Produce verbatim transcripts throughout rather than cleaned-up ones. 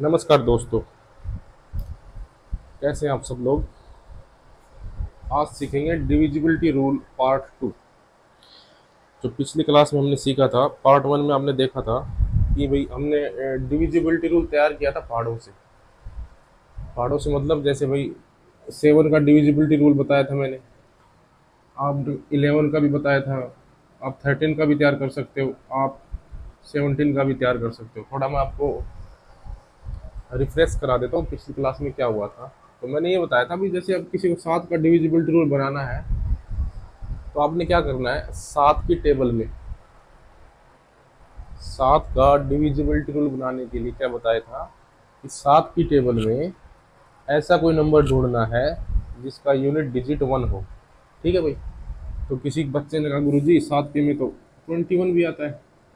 नमस्कार दोस्तों, कैसे हैं आप सब लोग। आज सीखेंगे डिविजिबिलिटी रूल पार्ट टू। जो पिछली क्लास में हमने सीखा था, पार्ट वन में आपने देखा था कि भाई हमने डिविजिबिलिटी रूल तैयार किया था पहाड़ों से। पहाड़ों से मतलब जैसे भाई सेवन का डिविजिबिलिटी रूल बताया था मैंने, आप इलेवन का भी बताया था, आप थर्टीन का भी तैयार कर सकते हो, आप सेवनटीन का भी तैयार कर सकते हो। थोड़ा मैं आपको रिफ्रेश करा देता हूँ पिछली क्लास में क्या हुआ था। तो मैंने ये बताया था भी जैसे अब किसी को सात का डिविजिबिलिटी रूल बनाना है तो आपने क्या करना है, सात की टेबल में सात का डिविजिबिलिटी रूल बनाने के लिए क्या बताया था कि सात की टेबल में ऐसा कोई नंबर ढूंढना है जिसका यूनिट डिजिट वन हो। ठीक है भाई। तो किसी बच्चे ने कहा गुरुजी सात के में तो ट्वेंटी वन भी आता है।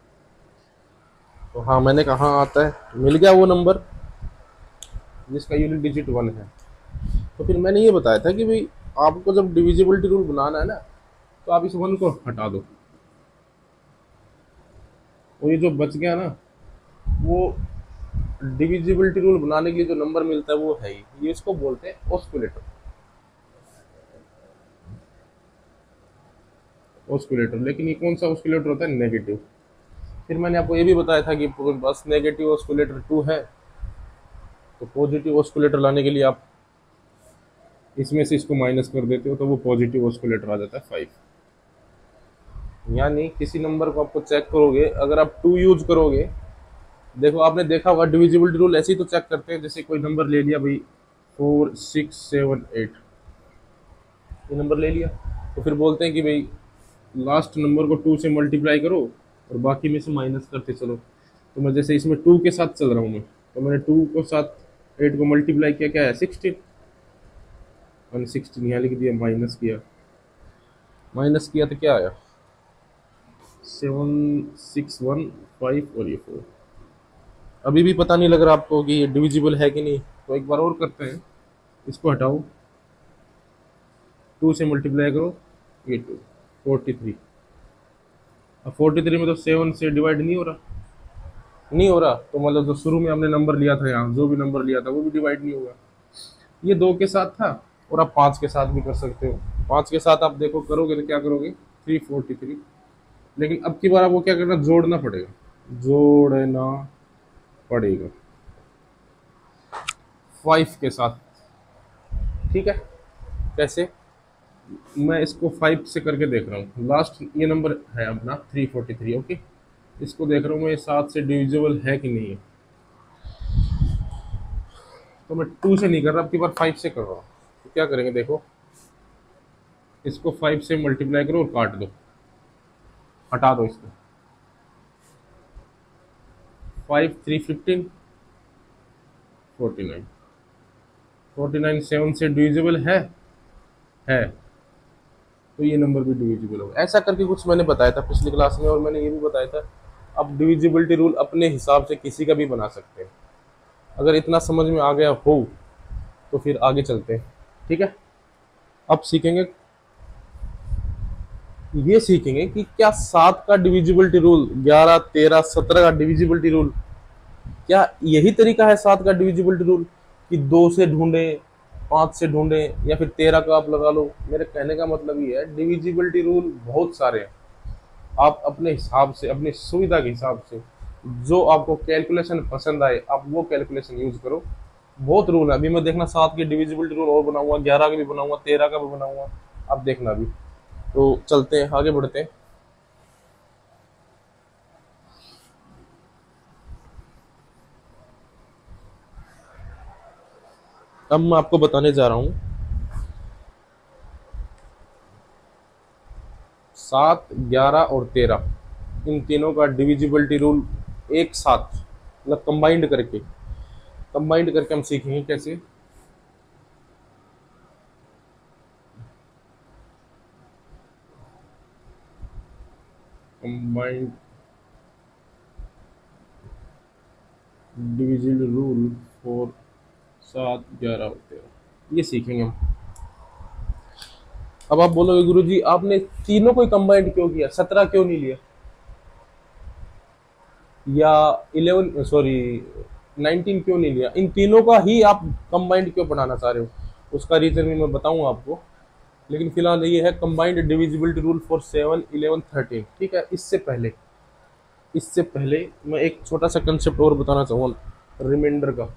तो हाँ, मैंने कहा आता है, मिल गया वो नंबर जिसका यूनिट डिजिट वन है। तो फिर मैंने ये बताया था कि भाई आपको जब डिविजिबिलिटी रूल बनाना है ना, तो आप इस वन को हटा दो, और ये जो बच गया ना, वो डिविजिबिलिटी रूल बनाने के लिए जो नंबर मिलता है वो है ही ये, इसको बोलते हैं ऑस्कुलेटर। ऑस्कुलेटर, लेकिन ये कौन सा ऑस्कुलेटर होता है, नेगेटिव। फिर मैंने आपको ये भी बताया था कि बस नेगेटिव ऑस्कुलेटर टू है, तो पॉजिटिव ऑस्कुलेटर लाने के लिए आप इसमें से इसको माइनस कर देते हो तो वो पॉजिटिव ऑस्कुलेटर आ जाता है फाइव। यानी किसी नंबर को आपको चेक करोगे, अगर आप टू यूज करोगे, देखो आपने देखा होगा डिविजिबिलिटी रूल ऐसे ही तो चेक करते हैं। जैसे कोई नंबर ले लिया भाई फोर सिक्स सेवन एट, ये नंबर ले लिया, तो फिर बोलते हैं कि भाई लास्ट नंबर को टू से मल्टीप्लाई करो और बाकी में से माइनस करते चलो। तो मैं जैसे इसमें टू के साथ चल रहा हूँ मैं, तो मैंने टू को साथ एट को मल्टीप्लाई किया, क्या है सिक्सटीन, मैंने सिक्सटीन यहाँ लिख दिया, माइनस किया, माइनस किया तो क्या आया सेवन सिक्स वन फाइव और ये फोर। अभी भी पता नहीं लग रहा आपको कि ये डिविजिबल है कि नहीं, तो एक बार और करते हैं। इसको हटाओ, टू से मल्टीप्लाई करो, ये टू फोर्टी थ्री। अब फोर्टी थ्री में तो सेवन से डिवाइड नहीं हो रहा, नहीं हो रहा, तो मतलब जो शुरू में हमने नंबर लिया था, यहाँ जो भी नंबर लिया था वो भी डिवाइड नहीं होगा। ये दो के साथ था, और आप पाँच के साथ भी कर सकते हो। पाँच के साथ आप देखो करोगे तो क्या करोगे, थ्री फोर्टी थ्री। लेकिन अब की बार आपको क्या करना, जोड़ना पड़ेगा, जोड़ना पड़ेगा फाइव के साथ। ठीक है, कैसे, मैं इसको फाइव से करके देख रहा हूँ। लास्ट ये नंबर है अपना थ्री फोर्टी थ्री। ओके, इसको देख रहा हूँ मैं, ये सात से डिविजिबल है कि नहीं है। तो मैं टू से नहीं कर रहा, अब की बार फाइव से कर रहा हूँ। तो क्या करेंगे, देखो इसको फाइव से मल्टीप्लाई करो और काट दो, हटा दो इसको। Five three fifteen, forty nine, forty nine seven से डिविजिबल है है तो ये नंबर भी डिविजिबल होगा। ऐसा करके कुछ मैंने बताया था पिछली क्लास में, और मैंने ये भी बताया था अब डिविजिबिलिटी रूल अपने हिसाब से किसी का भी बना सकते हैं। अगर इतना समझ में आ गया हो तो फिर आगे चलते हैं। ठीक है, अब सीखेंगे, ये सीखेंगे कि क्या सात का डिविजिबिलिटी रूल, ग्यारह तेरह सत्रह का डिविजिबिलिटी रूल, क्या यही तरीका है सात का डिविजिबिलिटी रूल कि दो से ढूंढे, पाँच से ढूंढे, या फिर तेरह का आप लगा लो। मेरे कहने का मतलब ये है डिविजिबिलिटी रूल बहुत सारे हैं, आप अपने हिसाब से, अपनी सुविधा के हिसाब से जो आपको कैलकुलेशन पसंद आए आप वो कैलकुलेशन यूज करो। बहुत रूल है, अभी मैं देखना सात की डिविजिबिलिटी रूल और बनाऊंगा, ग्यारह का भी बनाऊंगा, तेरह का भी बनाऊंगा, आप देखना अभी। तो चलते हैं, आगे बढ़ते हैं। अब मैं आपको बताने जा रहा हूं सात, ग्यारह और तेरह, इन तीनों का डिविजिबिलिटी रूल एक साथ, मतलब कंबाइंड करके, कंबाइंड करके हम सीखेंगे कैसे। कंबाइंड डिविजिबल रूल फॉर सात, ग्यारह और तेरह, ये सीखेंगे हम। अब आप बोलोगे गुरुजी आपने तीनों को कंबाइंड क्यों किया, सत्रह क्यों नहीं लिया, या इलेवन, सॉरी नाइनटीन क्यों नहीं लिया, इन तीनों का ही आप कंबाइंड क्यों पढ़ाना चाह रहे हो, उसका रीजन भी मैं बताऊंगा आपको। लेकिन फिलहाल ये है combined divisibility rule for seven eleven thirteen. ठीक है, इससे पहले इससे पहले मैं एक छोटा सा कंसेप्ट और बताना चाहूँगा रिमाइंडर का।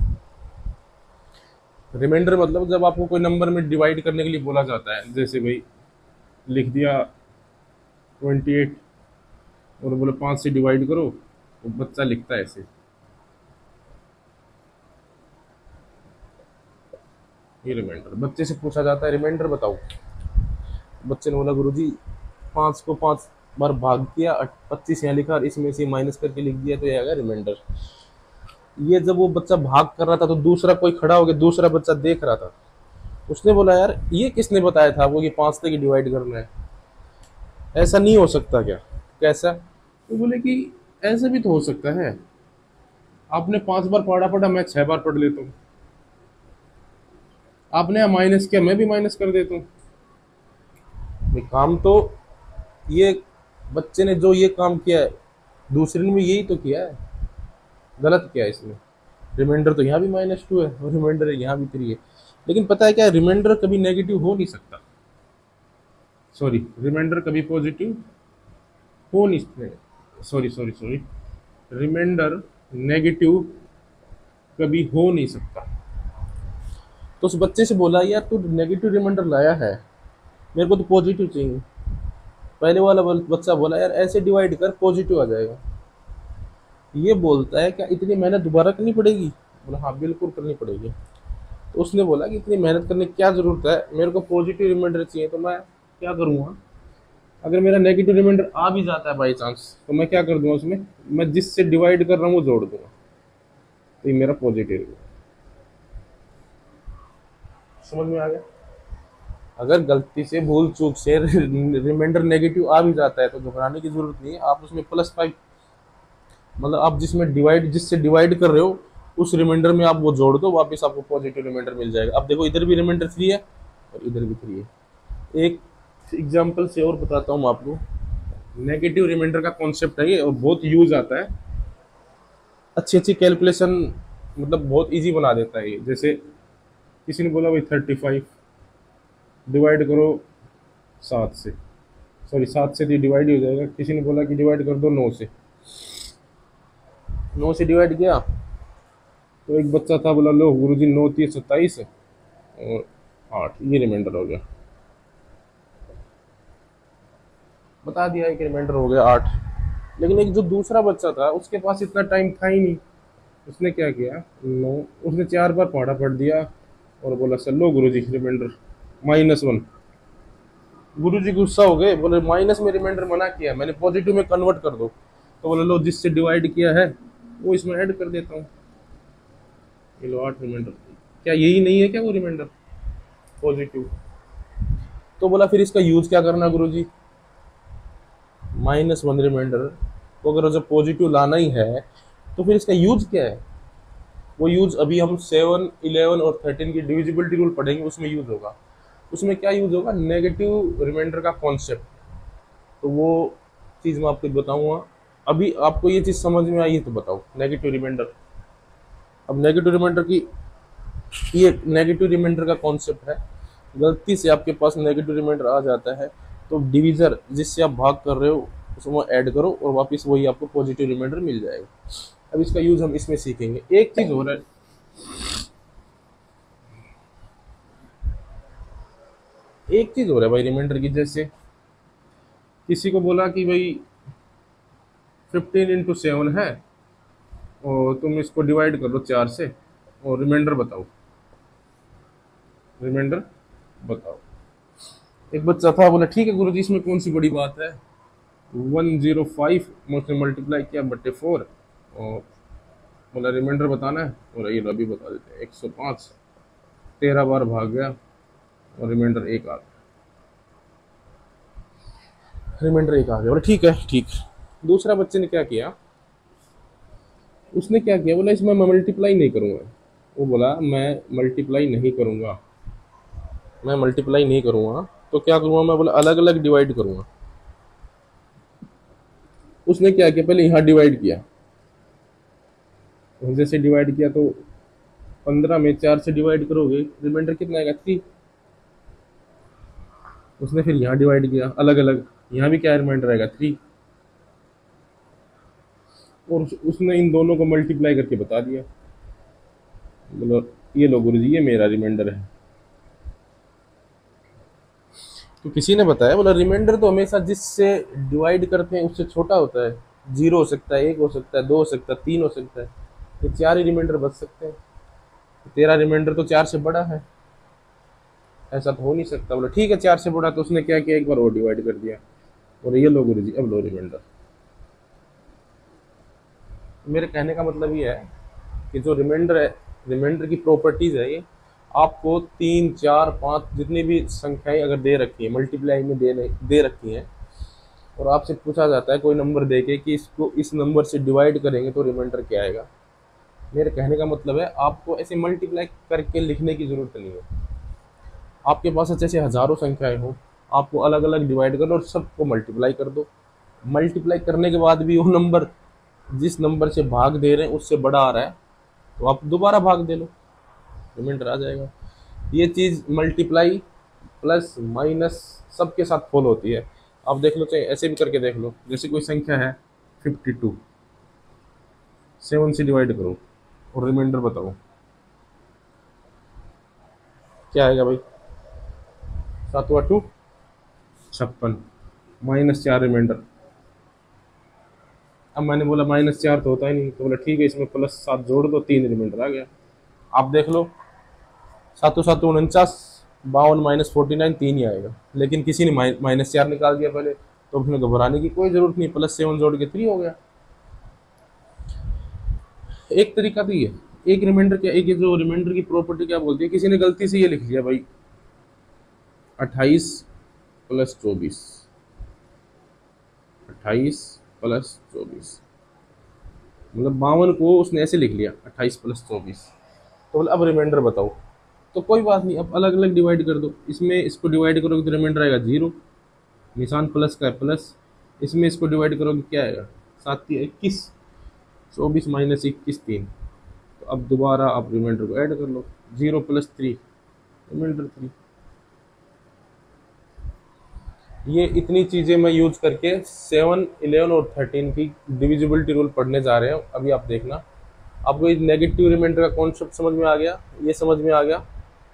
रिमाइंडर मतलब जब आपको कोई नंबर में डिवाइड करने के लिए बोला जाता है, जैसे भाई लिख दिया ट्वेंटी एट और बोले पाँच से डिवाइड करो, तो बच्चा लिखता है ऐसे, ये रिमाइंडर। बच्चे से पूछा जाता है रिमाइंडर बताओ, बच्चे ने बोला गुरुजी पाँच को पाँच बार भाग किया, पच्चीस यहाँ लिखा और इसमें से माइनस करके लिख दिया, तो ये आएगा रिमाइंडर। ये जब वो बच्चा भाग कर रहा था तो दूसरा कोई खड़ा हो गया, दूसरा बच्चा देख रहा था, उसने बोला यार ये किसने बताया था आपको कि पाँच तक डिवाइड करना है, ऐसा नहीं हो सकता क्या? कैसा? तो बोले कि ऐसा भी तो हो सकता है, आपने पांच बार पढ़ा पढ़ा मैं छह बार पढ़ लेता हूँ, आपने माइनस किया मैं भी माइनस कर देता हूँ। काम तो ये बच्चे ने जो ये काम किया है दूसरे ने भी यही तो किया है, गलत किया है इसमें। रिमाइंडर तो यहाँ भी माइनस टू है और रिमाइंडर यहाँ भी थ्री है, लेकिन पता है क्या, रिमाइंडर कभी नेगेटिव हो नहीं सकता, सॉरी रिमाइंडर कभी पॉजिटिव हो नहीं, sorry sorry sorry reminder negative कभी हो नहीं सकता। तो उस बच्चे से बोला यार तू नेगेटिव रिमाइंडर लाया है, मेरे को तो पॉजिटिव चाहिए। पहले वाला बच्चा बोला यार ऐसे डिवाइड कर पॉजिटिव आ जाएगा, ये बोलता है क्या इतनी मेहनत दोबारा करनी पड़ेगी? बोला हाँ बिल्कुल करनी पड़ेगी। तो उसने बोला कि इतनी मेहनत करने की क्या जरूरत है, मेरे को पॉजिटिव रिमाइंडर चाहिए, तो मैं क्या करूँगा, अगर मेरा नेगेटिव रिमाइंडर आ भी जाता है बाई चांस, तो मैं क्या कर दूंगा उसमें, मैं जिससे डिवाइड कर रहा हूँ वो जोड़ दूंगा, तो ये मेरा पॉजिटिव है। समझ में आ गया? अगर गलती से भूल चूक से रिमाइंडर नेगेटिव आ भी जाता है तो घबराने की जरूरत नहीं है, आप उसमें प्लस फाइव मतलब आप जिसमें डिवाइड जिससे डिवाइड कर रहे हो उस रिमाइंडर में आप वो जोड़ दो, वापस आपको पॉजिटिव रिमाइंडर मिल जाएगा। अब देखो इधर भी रिमाइंडर थ्री है और इधर भी थ्री है। एक एग्जाम्पल से और बताता हूँ आपको, नेगेटिव रिमाइंडर का कॉन्सेप्ट है ये और बहुत यूज आता है, अच्छी अच्छी कैलकुलेशन मतलब बहुत इजी बना देता है ये। जैसे किसी ने बोला भाई थर्टी फाइव डिवाइड करो सात से, सॉरी सात से डिवाइड हो जाएगा, किसी ने बोला कि डिवाइड कर दो नौ से, नौ से डिवाइड किया तो एक बच्चा था बोला लो गुरुजी नौ तीस सत्ताईस और आठ, ये रिमाइंडर हो गया, बता दिया एक रिमाइंडर हो गया आठ। लेकिन एक जो दूसरा बच्चा था उसके पास इतना टाइम था ही नहीं, उसने क्या किया, नौ उसने चार बार पढ़ा पढ़ दिया और बोला सर लो गुरुजी रिमाइंडर माइनस वन। गुरुजी गुस्सा हो गए, बोले माइनस में रिमाइंडर मना किया, मैंने पॉजिटिव में कन्वर्ट कर दो, तो बोले लो जिससे डिवाइड किया है वो इसमें ऐड कर देता हूँ, ये लो आठ रिमाइंडर। क्या यही नहीं है क्या वो रिमाइंडर पॉजिटिव? तो बोला फिर इसका यूज क्या करना गुरुजी, माइनस वन रिमाइंडर को अगर जब पॉजिटिव लाना ही है तो फिर इसका यूज क्या है? वो यूज अभी हम सेवन इलेवन और थर्टीन की डिविजिबिलिटी रूल पढ़ेंगे, उसमें यूज होगा। उसमें क्या यूज होगा, नेगेटिव रिमाइंडर का कॉन्सेप्ट, तो वो चीज़ मैं आपको बताऊंगा। अभी आपको ये चीज़ समझ में आई है तो बताओ नेगेटिव रिमाइंडर। अब नेगेटिव रिमाइंडर की ये नेगेटिव रिमाइंडर का कॉन्सेप्ट है, गलती से आपके पास नेगेटिव रिमाइंडर आ जाता है तो डिविजर जिससे आप भाग कर रहे हो उसमें ऐड करो और वापस वही आपको पॉजिटिव रिमाइंडर मिल जाएगा। अब इसका यूज हम इसमें सीखेंगे। एक चीज हो रहा है, एक चीज हो रहा है भाई रिमाइंडर की, जैसे किसी को बोला कि भाई फिफ्टीन इंटू सेवन है और तुम इसको डिवाइड कर लो चार से और रिमाइंडर बताओ, रिमाइंडर बताओ। एक बच्चा था बोला ठीक है गुरुजी इसमें कौन सी बड़ी बात है, वन जीरो फाइव मुझसे मल्टीप्लाई किया बट्टे फोर और बोला रिमाइंडर बताना है, और ये अभी बता देते हैं एक सौ पाँच, तेरह बार भाग गया और रिमाइंडर एक आ गया, रिमाइंडर एक आ गया। बोला ठीक है ठीक। दूसरा बच्चे ने क्या किया, उसने क्या किया, बोला इसमें मैं मल्टीप्लाई नहीं करूँगा। वो बोला मैं मल्टीप्लाई नहीं करूँगा, मैं मल्टीप्लाई नहीं करूँगा तो क्या करूँगा मैं, बोला अलग अलग डिवाइड करूँगा। उसने क्या किया, पहले यहाँ डिवाइड किया, और जैसे डिवाइड किया तो पंद्रह में चार से डिवाइड करोगे रिमाइंडर कितना आएगा, थ्री। उसने फिर यहाँ डिवाइड किया अलग अलग, यहाँ भी क्या रिमाइंडर आएगा, थ्री। और उस, उसने इन दोनों को मल्टीप्लाई करके बता दिया, मतलब ये लो गुरुजी ये मेरा रिमाइंडर है। तो किसी ने बताया बोला रिमाइंडर तो हमेशा जिससे डिवाइड करते हैं उससे छोटा होता है, जीरो हो सकता है, एक हो सकता है, दो हो सकता है, तीन हो सकता है, तो चार ही रिमाइंडर बच सकते हैं। तेरा रिमाइंडर तो चार से बड़ा है, ऐसा तो हो नहीं सकता। बोला ठीक है चार से बड़ा, तो उसने क्या किया, एक बार और डिवाइड कर दिया, और ये लो गुरुजी अब लो रिमाइंडर। मेरे कहने का मतलब ये है कि जो रिमाइंडर है, रिमाइंडर की प्रॉपर्टीज है ये, आपको तीन चार पाँच जितनी भी संख्याएं अगर दे रखी है मल्टीप्लाई में दे दे रखी हैं, और आपसे पूछा जाता है कोई नंबर दे के कि इसको इस नंबर से डिवाइड करेंगे तो रिमाइंडर क्या आएगा, मेरे कहने का मतलब है आपको ऐसे मल्टीप्लाई करके लिखने की जरूरत नहीं है। आपके पास जैसे हजारों संख्याएं हो, आपको अलग अलग डिवाइड कर लो और सबको मल्टीप्लाई कर दो। मल्टीप्लाई करने के बाद भी वो नंबर जिस नंबर से भाग दे रहे हैं उससे बड़ा आ रहा है, तो आप दोबारा भाग दे लो, रिमाइंडर आ जाएगा। ये चीज़ मल्टीप्लाई प्लस माइनस सबके साथ फॉलो होती है। आप देख लो, चाहे ऐसे भी करके देख लो, जैसे कोई संख्या है फिफ्टी टू, सेवन से डिवाइड करो और रिमाइंडर बताओ क्या आएगा भाई, सातवा टू छप्पन, माइनस चार रिमाइंडर। अब मैंने बोला माइनस चार तो होता ही नहीं, तो बोला ठीक है इसमें प्लस सात जोड़ दो, तीन रिमाइंडर आ गया। आप देख लो सातों सातों उनचास, बावन माइनस फोर्टी नाइन, तीन ही आएगा, लेकिन किसी ने माइनस चार निकाल दिया पहले, तो उसमें घबराने की कोई जरूरत नहीं, प्लस सेवन जोड़ के थ्री हो गया। एक तरीका तो ये, एक रिमाइंडर क्या, एक जो रिमाइंडर की प्रॉपर्टी क्या बोलती है, किसी ने गलती से ये लिख लिया भाई अट्ठाईस प्लस चौबीस, अट्ठाईस प्लस चौबीस, मतलब बावन को उसने ऐसे लिख लिया अट्ठाईस प्लस चौबीस, तो बोले अब रिमाइंडर बताओ। तो कोई बात नहीं, अब अलग अलग डिवाइड कर दो, इसमें इसको डिवाइड करोगे तो रिमाइंडर आएगा जीरो, निशान प्लस का है प्लस, इसमें इसको डिवाइड करोगे क्या आएगा, सात तीन इक्कीस, चौबीस माइनस इक्कीस तीन। तो अब दोबारा आप रिमाइंडर को ऐड कर लो, zero plus three reminder three. ये इतनी चीज़ें मैं यूज करके सेवन इलेवन और थर्टीन की डिविजिबिलिटी रूल पढ़ने जा रहे हैं। अभी आप देखना, आपको ये नेगेटिव रिमाइंडर का कॉन्सेप्ट समझ में आ गया, ये समझ में आ गया,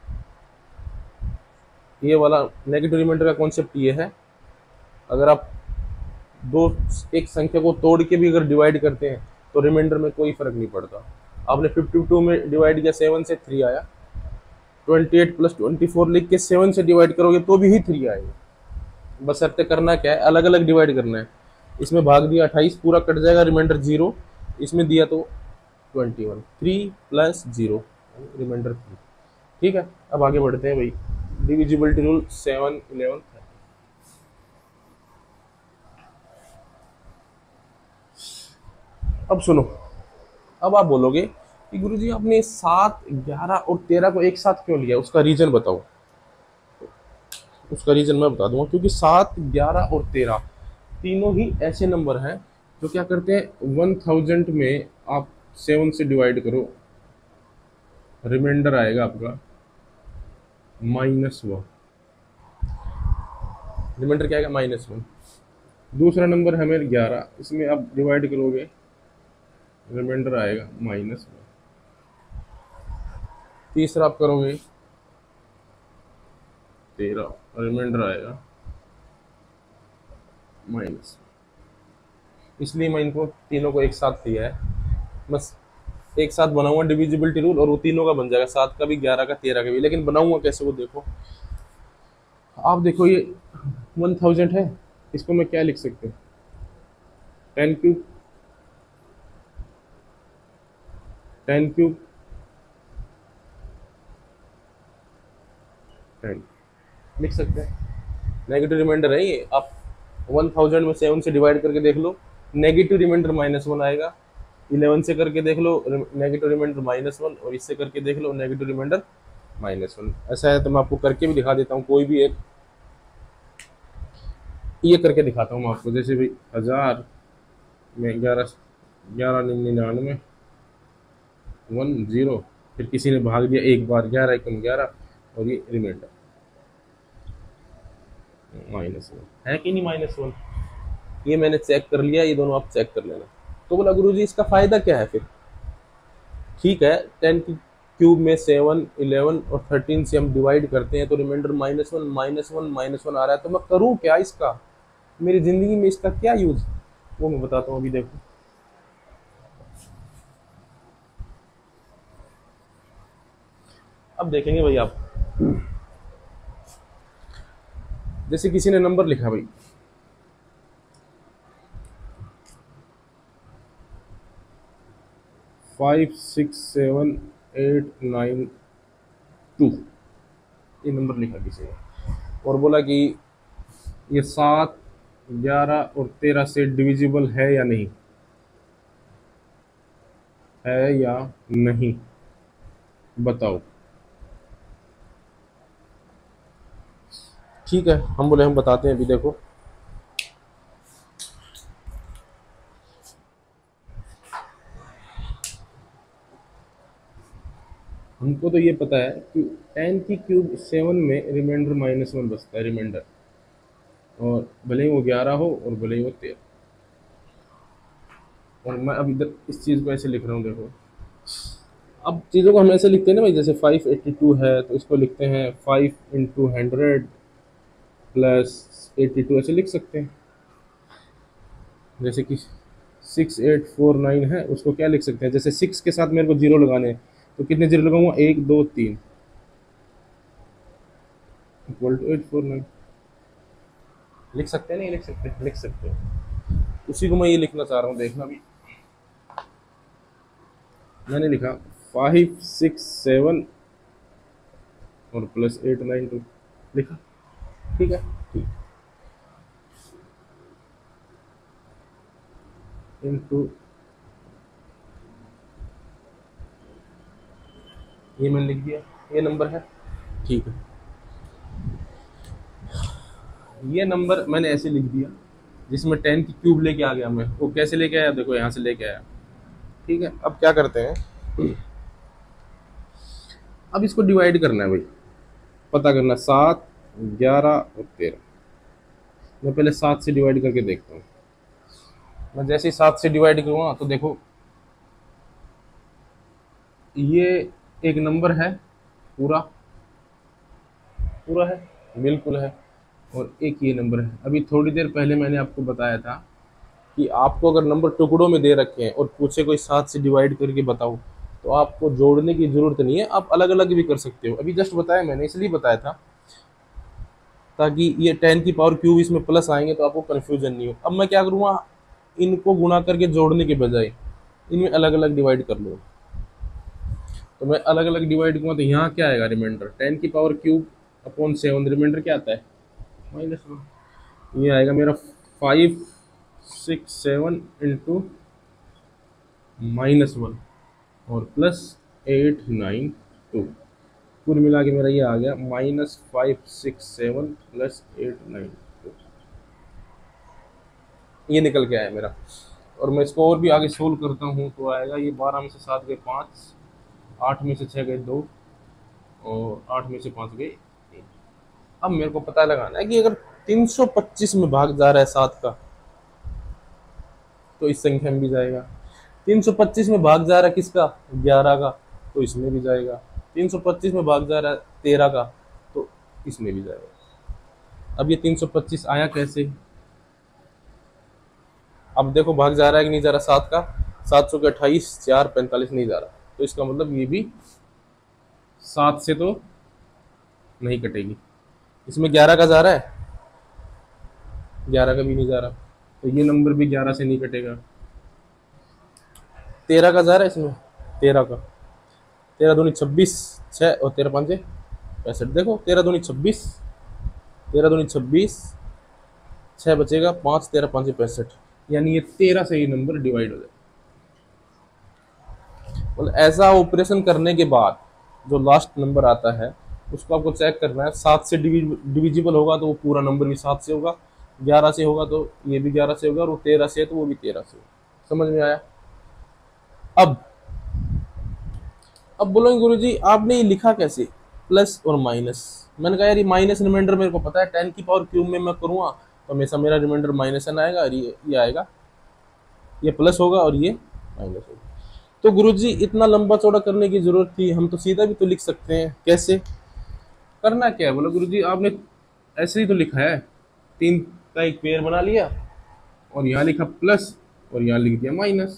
ये वाला नेगेटिव रिमाइंडर का कॉन्सेप्ट ये है, अगर आप दो एक संख्या को तोड़ के भी अगर डिवाइड करते हैं तो रिमाइंडर में कोई फर्क नहीं पड़ता। आपने फिफ्टी टू में डिवाइड किया, सेवन से थ्री आया, twenty eight plus twenty four लिख के सेवन से डिवाइड करोगे तो भी ही थ्री आएगा। बस अर्थ करना क्या है, अलग अलग डिवाइड करना है। इसमें भाग दिया अट्ठाईस, पूरा कट जाएगा, रिमाइंडर जीरो, इसमें दिया तो twenty one, three plus zero reminder three. ठीक है, अब आगे बढ़ते हैं भाई, डिविजिबिलिटी रूल सेवन इलेवन। अब सुनो, अब आप बोलोगे कि गुरुजी आपने सात, ग्यारह और तेरह को एक साथ क्यों लिया, उसका रीजन बताओ। उसका रीजन मैं बता दूंगा, क्योंकि सात, ग्यारह और तेरह तीनों ही ऐसे नंबर हैं जो क्या करते हैं, वन थाउजेंड में आप सेवन से डिवाइड करो, रिमाइंडर आएगा आपका माइनस वन, रिमाइंडर क्या आएगा, माइनस वन। दूसरा नंबर है मेरे ग्यारह, इसमें आप डिवाइड करोगे, रिमाइंडर आएगा माइनस वन। तीसरा आप करोगे तेरह, रिमाइंडर आएगा माइनस। इसलिए मैं इनको तीनों को एक साथ लिया है, बस एक साथ बनाऊंगा डिविजिबिलिटी रूल, और वो तीनों का बन जाएगा, सात का भी, ग्यारह का, तेरह का भी। लेकिन बनाऊंगा कैसे वो देखो, आप देखो ये वन थाउजेंड है, इसको मैं क्या लिख सकते हैं, ten cube, ten cube ten लिख सकते हैं। नेगेटिव रिमाइंडर है ये, आप वन थाउजेंड में सेवन से डिवाइड करके देख लो, नेगेटिव रिमाइंडर माइनस वन आएगा, इलेवन से करके देख लो नेगेटिव रिमाइंडर माइनस वन, और इससे करके देख लो नेगेटिव रिमाइंडर माइनस वन। ऐसा है तो मैं आपको करके भी दिखा देता हूँ, कोई भी एक ये करके दिखाता हूँ मैं आपको। जैसे भाई हजार में ग्यारह, ग्यारह निन्यानवे, वन जीरो, फिर किसी ने भाग दिया एक बार, ग्यारह एकम ग्यारह, और ये रिमाइंडर माइनस वन है कि नहीं माइनस वन। ये मैंने चेक कर लिया, ये दोनों आप चेक कर लेना। तो बोला गुरुजी इसका फायदा क्या है फिर। ठीक है, टेन की क्यूब में सेवन, इलेवन और थर्टीन से हम डिवाइड करते हैं तो reminder minus one minus one minus one आ रहा है, तो मैं करूँ क्या इसका, मेरी जिंदगी में इसका क्या यूज, वो मैं बताता हूँ। अभी देखो अब देखेंगे भाई आप, जैसे किसी ने नंबर लिखा भाई five six seven eight nine two, ये नंबर लिखा किसी ने और बोला कि ये सात, ग्यारह और तेरह से डिविजिबल है या नहीं, है या नहीं, बताओ। ठीक है, हम बोले हम बताते हैं। अभी देखो हमको तो ये पता है कि टेन की क्यूब सेवन में रिमाइंडर माइनस वन बचता है, रिमाइंडर, और भले ही वो ग्यारह हो और भले ही वो तेरह। और मैं अब इधर इस चीज़ को ऐसे लिख रहा हूँ, देखो अब चीज़ों को हम ऐसे लिखते हैं ना भाई, जैसे फाइव एट्टी टू है तो इसको लिखते हैं five into hundred plus eighty two, ऐसे लिख सकते हैं। जैसे कि सिक्स एट फोर नाइन है, उसको क्या लिख सकते हैं, जैसे सिक्स के साथ मेरे को जीरो लगाने हैं तो कितने जीरो लगाऊंगा, एक दो तीन, equal to eight four nine. लिख सकते हैं, नहीं लिख सकते, लिख सकते हैं। उसी को मैं ये लिखना चाह रहा हूँ, देखना भी मैंने लिखा फाइव सिक्स सेवन और प्लस एट नाइन टू लिखा। ठीक है, ठीक, इनटू ये मैंने लिख दिया, ये नंबर है। ठीक है, ये नंबर मैंने ऐसे लिख दिया जिसमें टेन की क्यूब लेके आ गया मैं, वो कैसे लेके आया, देखो यहाँ से लेके आया। ठीक है, अब क्या करते हैं, अब इसको डिवाइड करना है भाई, पता करना सात, ग्यारह और तेरह। मैं पहले सात से डिवाइड करके देखता हूँ। मैं जैसे ही सात से डिवाइड करूँगा तो देखो ये एक नंबर है, पूरा पूरा है, बिल्कुल है, और एक ये नंबर है। अभी थोड़ी देर पहले मैंने आपको बताया था कि आपको अगर नंबर टुकड़ों में दे रखे हैं और पूछे कोई सात से डिवाइड करके बताओ तो आपको जोड़ने की जरूरत नहीं है, आप अलग अलग भी कर सकते हो। अभी जस्ट बताया मैंने, इसलिए बताया था ताकि ये टेन की पावर क्यूब इसमें प्लस आएंगे तो आपको कन्फ्यूजन नहीं हो। अब मैं क्या करूँगा, इनको गुणा करके जोड़ने के बजाय इनमें अलग अलग डिवाइड कर लूँगा। तो मैं अलग अलग डिवाइड करूँगा तो यहाँ क्या आएगा, रिमाइंडर टेन की power cube upon seven, reminder क्या आता है माइनस वन। ये आएगा मेरा five six seven into minus one और प्लस एट नाइन टू, कुल मिला के मेरा ये आ गया minus five six seven plus eight nine two, ये निकल के आया मेरा। और मैं इसको और भी आगे सोल्व करता हूँ तो आएगा ये बारह में से सात गए पाँच, आठ में से छः गए दो, और आठ में से पाँच गए तीन। अब मेरे को पता लगाना है कि अगर तीन सौ पच्चीस में भाग जा रहा है सात का तो इस संख्या में भी जाएगा, तीन सौ पच्चीस में भाग जा रहा है किसका, ग्यारह का, तो इसमें भी जाएगा, तीन सौ पच्चीस में भाग जा रहा है तेरह का तो इसमें भी जाएगा। अब ये तीन सौ पच्चीस आया कैसे, अब देखो भाग जा रहा है कि नहीं जा रहा, सात का, सात सौ के अट्ठाईस, चार पैंतालीस नहीं जा रहा, तो इसका मतलब ये भी सात से तो नहीं कटेगी। इसमें ग्यारह का जा रहा है, ग्यारह का भी नहीं जा रहा, तो ये नंबर भी ग्यारह से नहीं कटेगा। तेरह का जा रहा है इसमें, तेरह का, तेरह दूनी छब्बीस, छः और तेरह पाँचे पैंसठ, देखो तेरह दूनी छब्बीस, तेरह दूनी छब्बीस, छः बचेगा, पाँच तेरह पाँच पैंसठ, यानी ये तेरह से ये नंबर डिवाइड हो जाए। मतलब ऐसा ऑपरेशन करने के बाद जो लास्ट नंबर आता है उसको आपको चेक करना है, सात से डिविजिबल होगा तो वो पूरा नंबर भी सात से होगा, ग्यारह से होगा तो ये भी ग्यारह से होगा, और वो तेरह से है तो वो भी तेरह से होगा। समझ में आया। अब अब बोलोगे गुरुजी आपने ये लिखा कैसे प्लस और माइनस? मैंने कहा यार ये माइनस रिमाइंडर मेरे को पता है, टेन की पावर क्यूब में मैं करूँगा तो हमेशा मेरा रिमाइंडर माइनस एन आएगा और ये ये आएगा, ये प्लस होगा और ये माइनस होगा। तो गुरुजी इतना लंबा चौड़ा करने की जरूरत थी, हम तो सीधा भी तो लिख सकते हैं। कैसे करना क्या है? बोला गुरुजी आपने ऐसे ही तो लिखा है, तीन का एक पेयर बना लिया और यहाँ लिखा प्लस और यहाँ लिख दिया माइनस,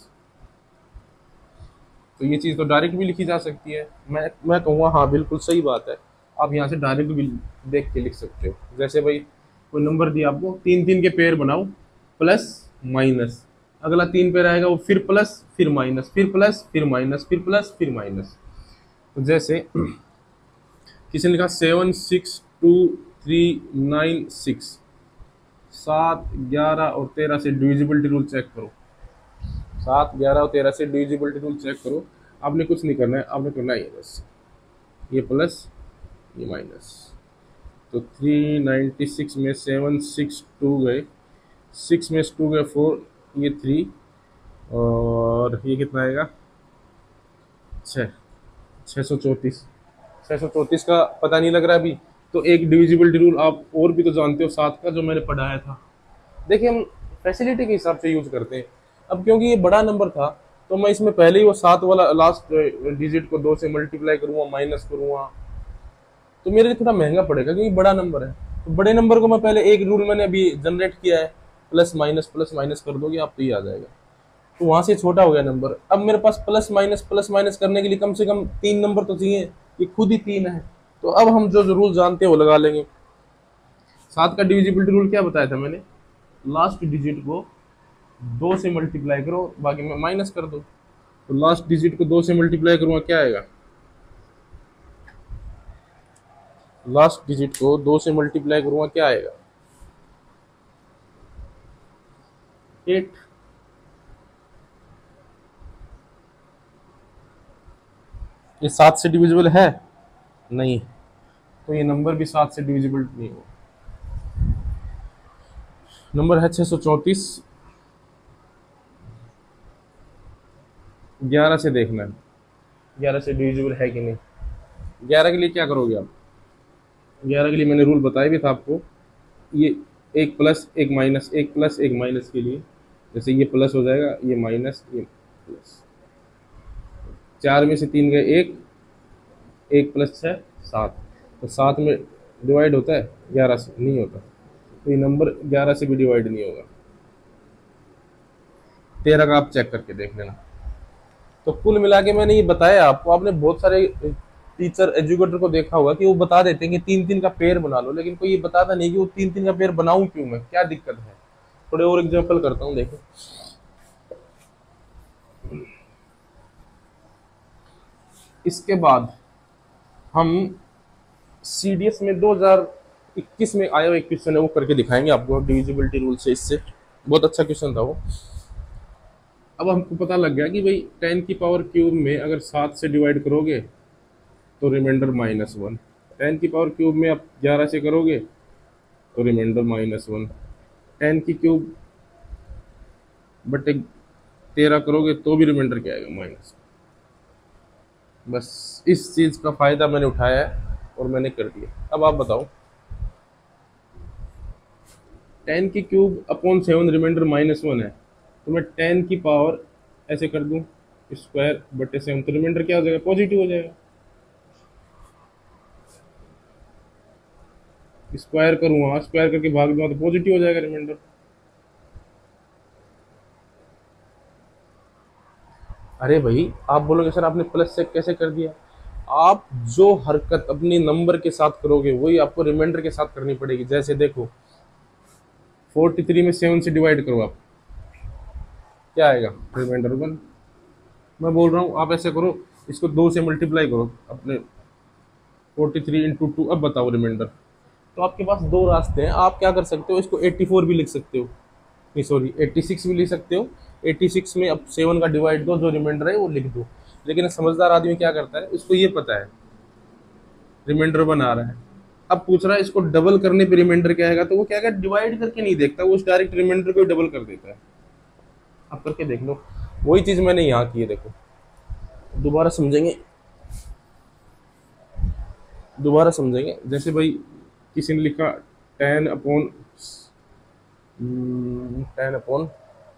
तो ये चीज़ तो डायरेक्ट भी लिखी जा सकती है। मैं मैं कहूँगा हाँ बिल्कुल सही बात है, आप यहाँ से डायरेक्ट भी देख के लिख सकते हो। जैसे भाई कोई नंबर दिया आपको, तीन तीन के पेयर बनाओ प्लस माइनस, अगला तीन पेयर आएगा वो फिर प्लस फिर माइनस फिर प्लस फिर माइनस फिर प्लस फिर माइनस। तो जैसे किसी ने लिखा seven six two three nine six, सात ग्यारह और तेरह से डिविजिबिलिटी रूल चेक करो, सात ग्यारह और तेरह से डिविजिबिलिटी रूल चेक करो। आपने कुछ नहीं करना है, आपने करना है बस ये प्लस ये माइनस। तो थ्री नाइन्टी सिक्स में सेवन सिक्स टू गए, सिक्स में टू गए फोर, ये थ्री और ये कितना आएगा छः, छः सौ चौंतीस, छः सौ चौंतीस का पता नहीं लग रहा अभी। तो एक डिविजिबिलिटी रूल आप और भी तो जानते हो सात का, जो मैंने पढ़ाया था। देखिए हम फैसिलिटी के हिसाब से यूज करते हैं। अब क्योंकि ये बड़ा नंबर था तो मैं इसमें पहले ही वो सात वाला लास्ट डिजिट को दो से मल्टीप्लाई करूँगा, माइनस करूँगा, तो मेरे लिए थोड़ा महंगा पड़ेगा क्योंकि बड़ा नंबर है। तो बड़े नंबर को मैं पहले एक रूल मैंने अभी जनरेट किया है, प्लस माइनस प्लस माइनस कर दोगे आप तो ये आ जाएगा। तो वहाँ से छोटा हो गया नंबर। अब मेरे पास प्लस माइनस प्लस माइनस करने के लिए कम से कम तीन नंबर तो चाहिए, ये खुद ही तीन है। तो अब हम जो रूल जानते हैं वो लगा लेंगे। सात का डिविजिबिलिटी रूल क्या बताया था मैंने, लास्ट डिजिट को दो से मल्टीप्लाई करो, बाकी में माइनस कर दो। तो लास्ट डिजिट को दो से मल्टीप्लाई करूँगा क्या आएगा, लास्ट डिजिट को दो से मल्टीप्लाई करूँगा क्या आएगा एट। ये सात से डिविजिबल है नहीं, तो ये नंबर भी सात से डिविजिबल नहीं होगा। नंबर है छः सौ चौंतीस, ग्यारह से देखना है ग्यारह से डिविजिबल है कि नहीं। ग्यारह के लिए क्या करोगे आप, ग्यारह के लिए मैंने रूल बताया भी था आपको, ये एक प्लस एक माइनस, एक प्लस एक माइनस के लिए, जैसे ये प्लस हो जाएगा ये माइनस ये प्लस, चार में से तीन गए एक, एक प्लस छः सात, तो सात में डिवाइड होता है ग्यारह से नहीं होता, तो ये नंबर ग्यारह से भी डिवाइड नहीं होगा। तेरह का आप चेक करके देख लेना। तो कुल मिला के मैंने ये बताया आपको, आपने बहुत सारे टीचर एजुकेटर को देखा होगा कि वो बता देते हैं कि तीन तीन का पेयर बना लो, लेकिन कोई ये बताता नहीं कि वो तीन तीन का पेयर बनाऊं क्यों मैं, क्या दिक्कत है। थोड़े और एग्जांपल करता हूं, देखो इसके बाद हम सीडीएस में दो हज़ार इक्कीस में आया हुआ एक क्वेश्चन है वो करके दिखाएंगे आपको डिविजिबिलिटी रूल से, इससे बहुत अच्छा क्वेश्चन था वो। अब हमको पता लग गया कि भाई टेन की पावर क्यूब में अगर सात से डिवाइड करोगे तो रिमाइंडर माइनस वन, टेन की पावर क्यूब में आप ग्यारह से करोगे तो रिमाइंडर माइनस वन, टेन की क्यूब बटे तेरह करोगे तो भी रिमाइंडर क्या आएगा माइनस। बस इस चीज़ का फ़ायदा मैंने उठाया है और मैंने कर दिया। अब आप बताओ, टेन की cube upon seven reminder minus one है, तो मैं टेन की पावर ऐसे कर दूं स्क्वायर बटे सेवन, तो रिमाइंडर क्या हो जाएगा, पॉजिटिव हो जाएगा। स्क्वायर करूँगा, स्क्वायर करके भाग दूंगा तो पॉजिटिव हो जाएगा रिमाइंडर। अरे भाई आप बोलोगे सर आपने प्लस से कैसे कर दिया, आप जो हरकत अपनी नंबर के साथ करोगे वही आपको रिमाइंडर के साथ करनी पड़ेगी। जैसे देखो तैंतालीस में सेवन से डिवाइड करो आप, क्या आएगा रिमाइंडर वन। मैं बोल रहा हूँ आप ऐसे करो, इसको दो से मल्टीप्लाई करो अपने तैंतालीस इंटू टू, अब बताओ रिमाइंडर। तो आपके पास दो रास्ते हैं, आप क्या कर सकते हो, इसको चौरासी भी लिख सकते हो, नहीं सॉरी छियासी भी लिख सकते हो। छियासी में अब सेवन का डिवाइड दो, जो रिमाइंडर है वो लिख दो। लेकिन समझदार आदमी क्या करता है, उसको ये पता है रिमाइंडर वन आ रहा है, अब पूछ रहा है इसको डबल करने पे रिमाइंडर क्या आएगा, तो वो क्या है डिवाइड करके नहीं देखता, वो डायरेक्ट रिमाइंडर को डबल कर देता है। आप करके देख लो, वही चीज़ मैंने यहाँ की है, देखो दोबारा समझेंगे। दोबारा समझेंगे। जैसे भाई किसी ने लिखा ten upon ten upon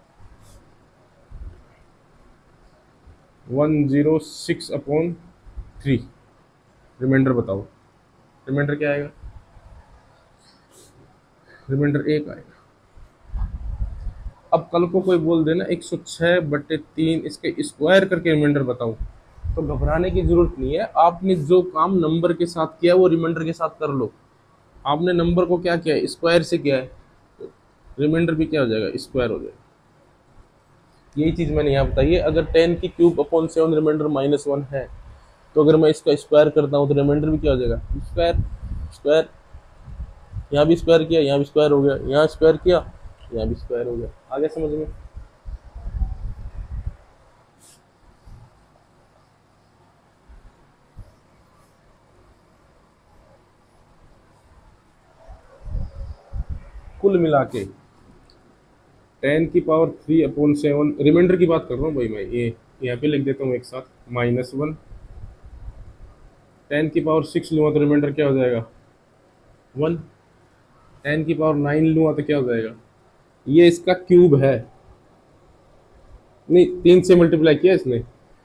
one zero six upon three, reminder बताओ, रिमाइंडर क्या आएगा? रिमाइंडर एक आएगा। अब कल को कोई बोल देना एक सौ छह बट्टे तीन इसके स्क्वायर करके रिमाइंडर बताओ, तो घबराने की जरूरत नहीं है। आपने जो काम नंबर के साथ किया वो रिमाइंडर के साथ कर लो। आपने नंबर को क्या किया है, स्क्वायर से किया है, रिमाइंडर भी क्या हो जाएगा, स्क्वायर हो जाएगा। यही चीज मैंने यहाँ बताई है। अगर टेन की cube upon seven reminder minus one है, तो अगर मैं इसका स्क्वायर करता हूँ तो रिमाइंडर भी क्या हो जाएगा, स्क्वायर। स्क्वायर, यहाँ भी स्क्वायर किया, यहाँ भी स्क्वायर हो गया, यहाँ स्क्वायर किया, यहाँ भी स्क्वायर हो गया। आगे समझ में? कुल मिला के टेन की power three upon seven, reminder की बात कर रहा हूँ भाई मैं, ये यहाँ पे लिख देता हूँ एक साथ, माइनस वन। टेन की पावर सिक्स लूँगा तो रिमाइंडर क्या हो जाएगा, वन। टेन की पावर नाइन लूँगा तो क्या हो जाएगा, ये इसका क्यूब है, नहीं तीन से मल्टीप्लाई किया इसने,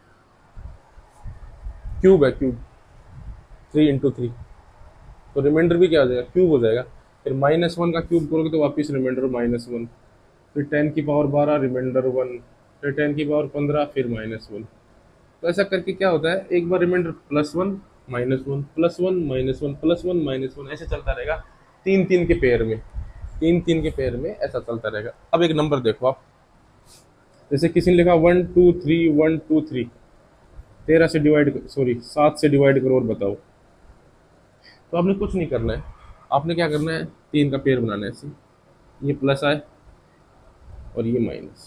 क्यूब है क्यूब, थ्री इंटू थ्री, तो रिमाइंडर भी क्या हो जाएगा, क्यूब हो जाएगा। फिर माइनस वन का क्यूब करोगे तो वापिस रिमाइंडर माइनस वन, फिर टेन की पावर बारह रिमाइंडर वन, फिर टेन की पावर पंद्रह फिर माइनस वन। तो ऐसा करके क्या होता है, एक बार reminder plus one minus one plus one minus one plus one minus one, ऐसे चलता रहेगा तीन तीन के पेयर में, तीन तीन के पेयर में ऐसा चलता रहेगा। अब एक नंबर देखो आप, जैसे किसी ने लिखा one two three one two three, तेरह से डिवाइड सॉरी सात से डिवाइड करो और बताओ। तो आपने कुछ नहीं करना है, आपने क्या करना है, तीन का पेयर बनाना है ऐसे, ये प्लस आए और ये माइनस,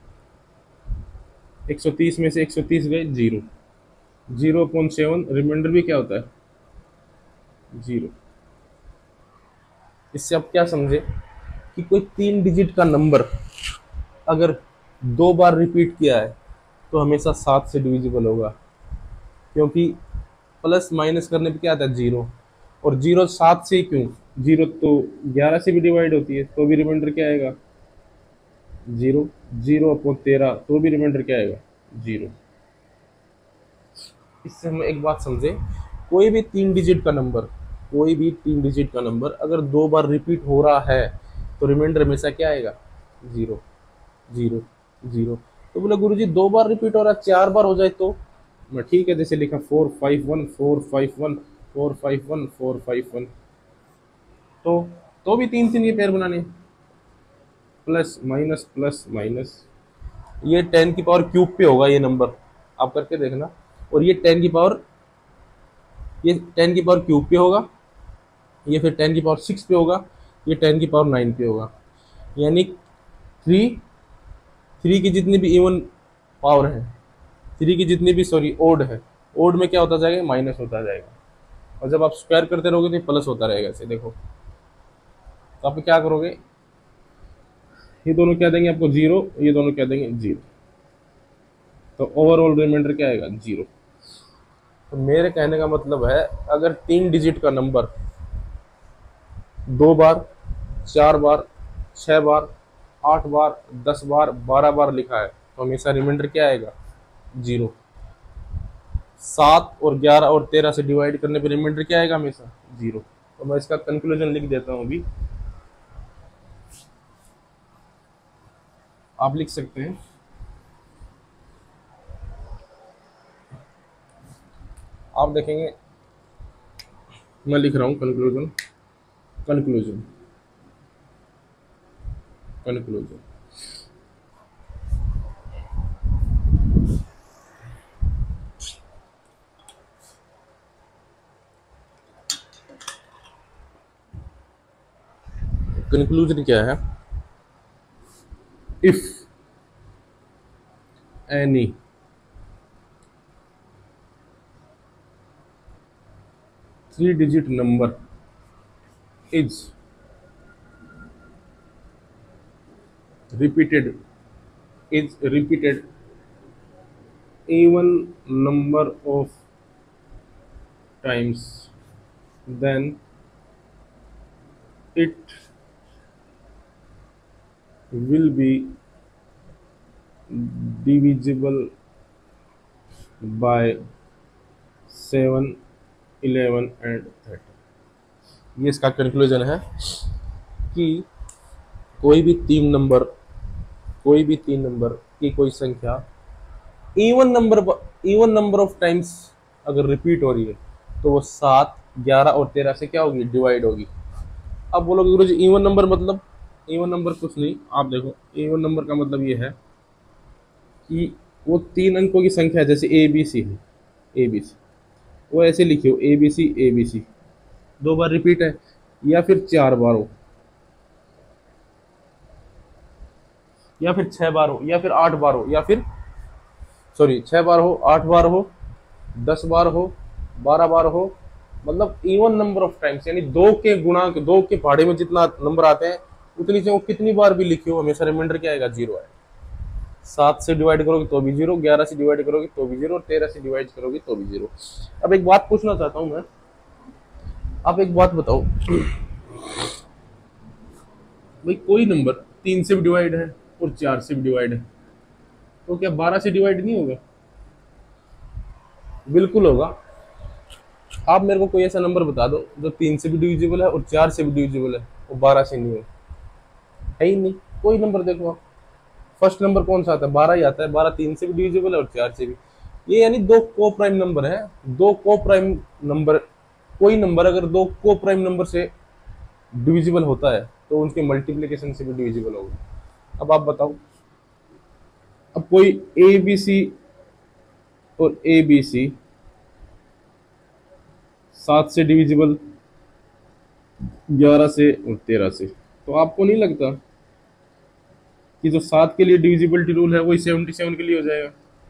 एक सौ तीस में से एक सौ तीस गए zero, zero point seven, reminder भी क्या होता है, जीरो। इससे आप क्या समझे कि कोई तीन डिजिट का नंबर अगर दो बार रिपीट किया है तो हमेशा सात से डिविजिबल होगा, क्योंकि प्लस माइनस करने पे क्या आता है, जीरो, और जीरो सात से ही क्यों, जीरो तो ग्यारह से भी डिवाइड होती है, तो भी रिमाइंडर क्या आएगा, जीरो। जीरो अपॉन तेरह, तो भी रिमाइंडर क्या आएगा, जीरो। इससे हम एक बात समझे, कोई भी तीन डिजिट का नंबर, कोई भी तीन डिजिट का नंबर अगर दो बार रिपीट हो रहा है तो रिमाइंडर हमेशा क्या आएगा, जीरो जीरो जीरो। तो बोले गुरुजी दो बार रिपीट हो रहा है, चार बार हो जाए तो, मैं ठीक है, जैसे लिखा four five one four five one four five one four five one, तो तो भी तीन तीन ये पेयर बनाने, प्लस माइनस प्लस माइनस। ये टेन की पावर क्यूब पे होगा ये नंबर, आप करके देखना। और ये टेन की पावर, ये टेन की पावर क्यूब पे होगा, ये फिर टेन की पावर सिक्स पे होगा, ये टेन की पावर नाइन पे होगा। यानी थ्री थ्री की जितनी भी इवन पावर है, थ्री की जितनी भी सॉरी ओड है, ओड में क्या होता जाएगा, माइनस होता जाएगा, और जब आप स्क्वायर करते रहोगे तो प्लस होता रहेगा ऐसे। देखो तो आप क्या करोगे, ये दोनों क्या देंगे आपको, जीरो, ये दोनों क्या देंगे, जीरो, तो ओवरऑल रिमाइंडर क्या आएगा, जीरो। तो मेरे कहने का मतलब है, अगर तीन डिजिट का नंबर दो बार, चार बार, छह बार, आठ बार, दस बार, बारह बार लिखा है तो हमेशा रिमाइंडर क्या आएगा, जीरो। सात और ग्यारह और तेरह से डिवाइड करने पे रिमाइंडर क्या आएगा, हमेशा जीरो। तो मैं इसका कंक्लूजन लिख देता हूं अभी, आप लिख सकते हैं, आप देखेंगे मैं लिख रहा हूं कंक्लूजन, कंक्लूजन कंक्लूजन कंक्लूजन क्या है, if any three digit number is repeated is repeated even number of times then it will be divisible by seven, eleven and thirty. ये इसका कंक्लूजन है कि कोई भी तीन नंबर कोई भी तीन नंबर की कोई संख्या even number even number of times अगर रिपीट हो रही है तो वो सात, ग्यारह और तेरह से क्या होगी, डिवाइड होगी। अब बोलोगे गुरु जी इवन नंबर मतलब, इवन नंबर कुछ नहीं, आप देखो इवन नंबर का मतलब ये है कि वो तीन अंकों की संख्या है, जैसे ए बी सी है, ए बी सी वो ऐसे लिखी हो, A B C A B C दो बार रिपीट है, या फिर चार बार हो, या फिर छह बार हो, या फिर आठ बार हो, या फिर सॉरी छह बार हो, आठ बार हो, दस बार हो, बारह बार हो, मतलब इवन नंबर ऑफ टाइम्स, यानी दो के गुणांक, दो के पहाड़े में जितना नंबर आते हैं उतनी से वो कितनी बार भी लिखी हो, हमेशा रिमाइंडर क्या आएगा, जीरो है। सात से डिवाइड करोगे तो भी जीरो, ग्यारह से डिवाइड करोगे तो भी जीरो, और तेरह से डिवाइड करोगे तो भी जीरो। अब एक बात पूछना चाहता हूं मैं, आप एक बात बताओ भाई, कोई नंबर तीन से भी डिवाइड है और चार से भी डिवाइड है, तो क्या बारह से डिवाइड नहीं होगा? बिल्कुल होगा। आप मेरे को कोई ऐसा नंबर बता दो जो तीन से भी डिविजिबल है और चार से भी डिविजिबल है, वो बारह से नहीं हो, है ही नहीं कोई नंबर। देखो आप, फर्स्ट नंबर कौन सा आता है, बारह ही आता है। बारह तीन से भी डिविजिबल है और चार से भी। ये यानी दो को प्राइम नंबर है, दो को प्राइम नंबर, कोई नंबर अगर दो को प्राइम नंबर से डिविजिबल होता है तो उनके मल्टीप्लिकेशन से भी डिविजिबल होगा। अब आप बताओ, अब कोई ए बी सी और ए बी सी सात से डिविजिबल, ग्यारह से और तेरह से, तो आपको नहीं लगता कि जो सात के लिए डिविजिबिलिटी रूल है वही सेवेंटी सेवन के लिए हो जाएगा?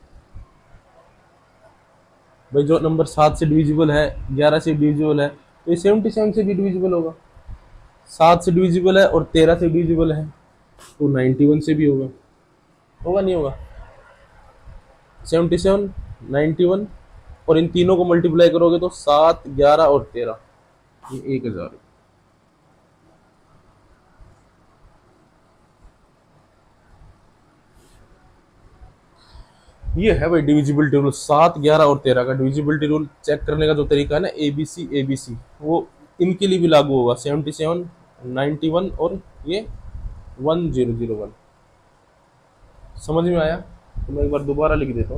भाई जो नंबर सात से डिविजिबल है, ग्यारह से डिविजिबल है, तो ये सेवेंटी सेवन से भी डिविजिबल होगा। सात से डिविजिबल है और तेरह से डिविजिबल है तो नाइन्टी वन से भी होगा, होगा नहीं होगा? सेवेंटी सेवन, नाइन्टी वन, और इन तीनों को मल्टीप्लाई करोगे तो सात, ग्यारह और तेरह, ये एक हजार। ये है भाई डिविजिबिलिटी रूल, सात, ग्यारह और तेरह का डिविजिबिलिटी रूल चेक करने का जो तरीका है ना, A B C A B C, वो इनके लिए भी लागू होगा। सेवेंटी सेवन, नाइन्टी वन और ये वन जीरो जीरो वन। समझ में आया? तो मैं एक बार दोबारा लिख देता हूँ।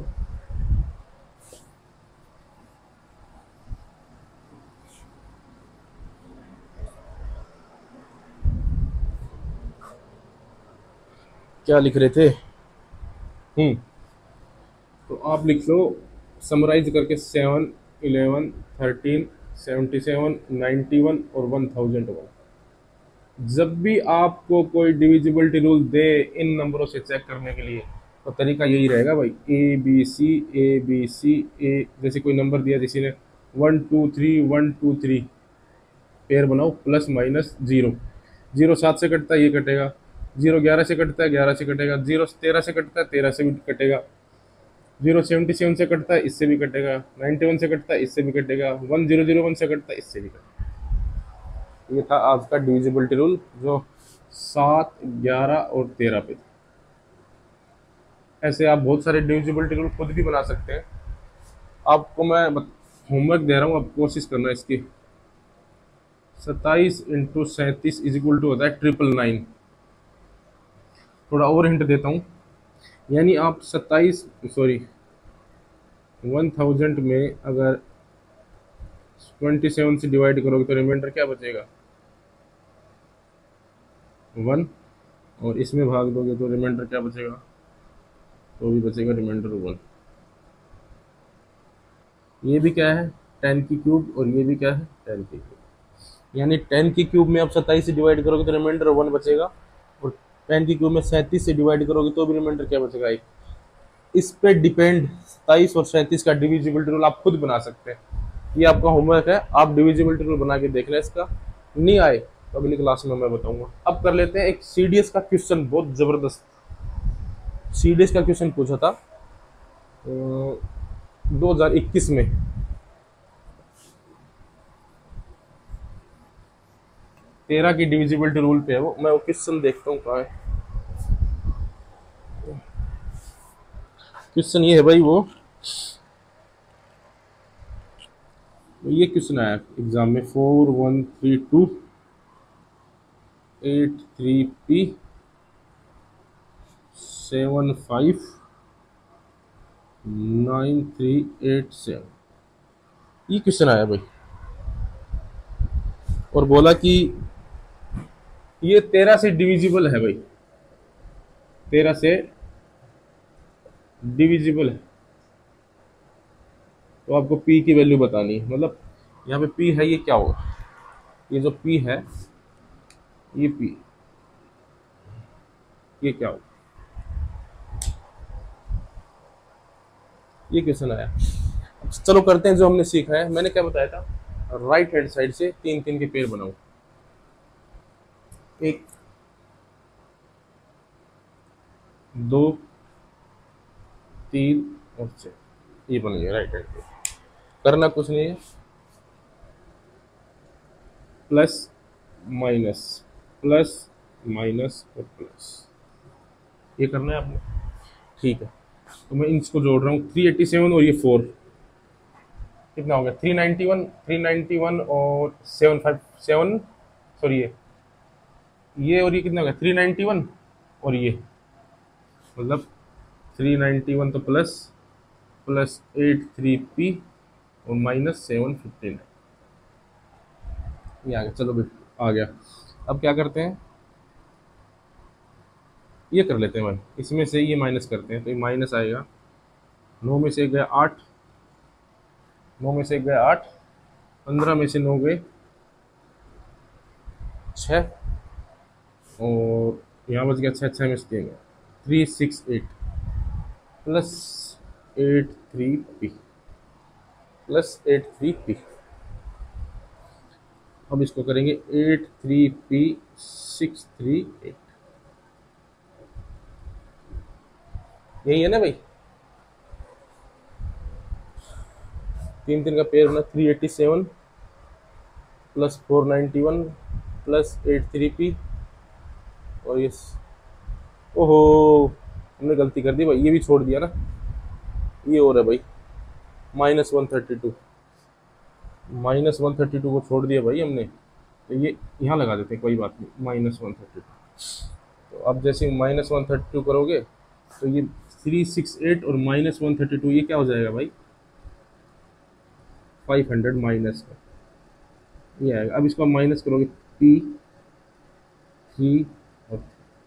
क्या लिख रहे थे? हम्म तो आप लिख लो समराइज करके, seven, eleven, thirteen, seventy seven, ninety one और वन थाउजेंड वन। जब भी आपको कोई डिविजिबिलिटी रूल दे इन नंबरों से चेक करने के लिए, तो तरीका यही रहेगा भाई, A B C A B C ए, जैसे कोई नंबर दिया किसी ने one two three one two three, pair बनाओ प्लस माइनस जीरो। जीरो सात से कटता है, ये कटेगा। जीरो ग्यारह से कटता है, ग्यारह से कटेगा। जीरो तेरह से कटता है, तेरह से भी कटेगा। जीरो सेवेंटी सेवन से कटता है, इससे भी कटेगा। नाइन्टी वन से कटता है, इससे भी कटेगा। वन जीरो जीरो वन से कटता है, इससे भी कटेगा। ये था आज का डिविजिबिलिटी रूल, जो सात, ग्यारह और तेरह पे था। ऐसे आप बहुत सारे डिविजिबिलिटी रूल खुद भी बना सकते हैं। आपको मैं होमवर्क दे रहा हूँ, आप कोशिश करना इसकी। सत्ताईस इंटू सैंतीस इज इक्वल टू होता है ट्रिपल नाइन। थोड़ा और हिंट देता हूँ, यानी आप सत्ताईस सॉरी वन थाउजेंड में अगर ट्वेंटी सेवन से डिवाइड करोगे तो रिमाइंडर क्या बचेगा, वन, और इसमें भाग दोगे तो रिमाइंडर क्या बचेगा, तो भी बचेगा रिमाइंडर वन। ये भी क्या है, टेन की क्यूब, और ये भी क्या है, टेन की क्यूब। यानी टेन की क्यूब में आप सत्ताईस से डिवाइड करोगे तो रिमाइंडर वन बचेगा, और टेन की क्यूब में सैंतीस से डिवाइड करोगे तो भी रिमाइंडर क्या बचेगा, एक। इस पे डिपेंड सत्ताईस और सैंतीस का डिविजिबिलिटी रूल आप खुद बना सकते हैं। ये आपका होमवर्क है, आप डिविजिबिलिटी रूल बना के देख लें। इसका नहीं आए तो अगली क्लास में मैं बताऊंगा। अब कर लेते हैं एक सीडीएस का क्वेश्चन, बहुत जबरदस्त सीडीएस का क्वेश्चन पूछा था दो हजार इक्कीस में। तेरह की डिविजिबिलिटी रूल पे है वो। मैं वो क्वेश्चन देखता हूँ कहाँ है। क्वेश्चन ये है भाई, वो ये क्वेश्चन आया एग्जाम में, four one three two eight three P seven five nine three eight seven, ये क्वेश्चन आया भाई। और बोला कि ये तेरह से डिविजिबल है भाई, तेरह से डिविजिबल है। तो आपको p की वैल्यू बतानी है, मतलब यहाँ पे p है, ये क्या होगा, ये जो p है, ये p, ये क्या होगा, ये क्वेश्चन आया। चलो करते हैं जो हमने सीखा है। मैंने क्या बताया था, राइट हैंड साइड से तीन तीन के पेयर बनाओ, एक दो तीन और छः, ये बन गया राइट हैंड पे। करना कुछ नहीं है, प्लस माइनस प्लस माइनस और प्लस, ये करना है आपने, ठीक है। तो मैं इसको जोड़ रहा हूँ, थ्री एट्टी सेवन और ये फोर, कितना हो गया, three ninety one, three ninety one और सेवन फाइव सेवन, सॉरी ये ये और ये कितना हो गया, थ्री नाइन्टी वन और ये, मतलब थ्री नाइन्टी वन तो plus plus eight three P और माइनस सेवन फिफ्टी नाइन, ये आ गया। चलो भाई आ गया। अब क्या करते हैं, ये कर लेते हैं भाई, इसमें से ये माइनस करते हैं, तो ये माइनस आएगा, नौ में से एक गया आठ, नौ में से एक गया आठ, पंद्रह में से नौ गए छः, और यहाँ बच गया छः, छः में से तीन गया, three six eight plus eight three P plus eight three P. अब इसको करेंगे eight three P six three eight, यही है ना भाई, तीन तीन का पेयर बना, three eighty seven plus four ninety one plus eight three P, और ये, ओहो हमने गलती कर दी भाई, ये भी छोड़ दिया ना, ये और है भाई minus one thirty two, minus one thirty two को छोड़ दिया भाई हमने, तो ये यहाँ लगा देते हैं, कोई बात नहीं, माइनस वन थर्टी टू। तो अब जैसे माइनस वन थर्टी टू करोगे तो ये थ्री सिक्स एट और माइनस वन थर्टी टू, ये क्या हो जाएगा भाई, फाइव हंड्रेड माइनस का ये आएगा। अब इसको माइनस करोगे, पी थ्री और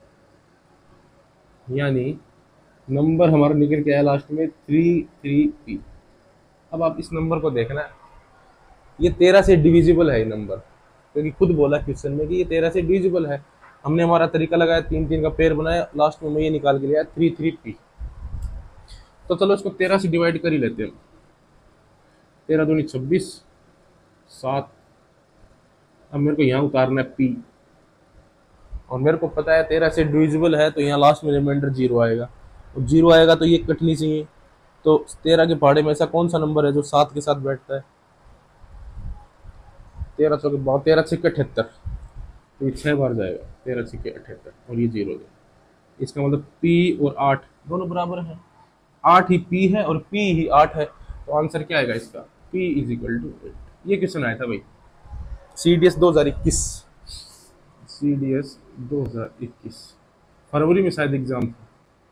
यानी नंबर हमारा निकल के आया लास्ट में थ्री थ्री पी। अब आप इस नंबर को देखना, ये तेरह से डिविजिबल है ये नंबर, क्योंकि खुद बोला क्वेश्चन में कि ये तेरह से डिविजिबल है। हमने हमारा तरीका लगाया, तीन तीन का पेयर बनाया, लास्ट में मैं ये निकाल के लिया थ्री थ्री पी। तो चलो इसको तेरह से डिवाइड कर ही लेते हैं, तेरह दूनी छब्बीस, सात। अब मेरे को यहाँ उतारना है पी, और मेरे को पता है तेरह से डिविजिबल है, तो यहाँ लास्ट में रिमाइंडर जीरो आएगा, और जीरो आएगा तो ये कटनी चाहिए। तो तेरह के पहाड़े में ऐसा कौन सा नंबर है जो सात के साथ बैठता है, तेरह सौ के बाद, तेरह छः अठहत्तर, तो ये छः बार जाएगा, तेरह छः अठहत्तर और ये जीरो दे, इसका मतलब पी और आठ दोनों बराबर है, आठ ही पी है और पी ही आठ है, तो आंसर क्या आएगा इसका, P is equal to eight. ये क्वेश्चन आया था भाई सी डी एस दो हज़ार इक्कीस, सी डी एस दो हज़ार इक्कीस फरवरी में शायद एग्जाम था।